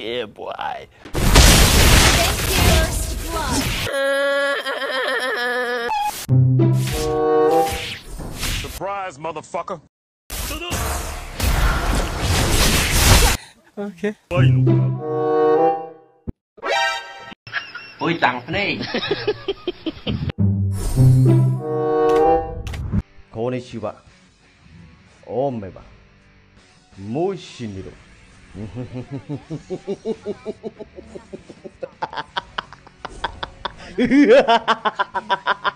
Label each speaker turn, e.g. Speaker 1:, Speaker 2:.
Speaker 1: Yeah, boy.
Speaker 2: First blood.
Speaker 3: Surprise, motherfucker.
Speaker 1: Okay.
Speaker 4: おいたんね
Speaker 5: こんにちは。おめば。もう死にろ。うわ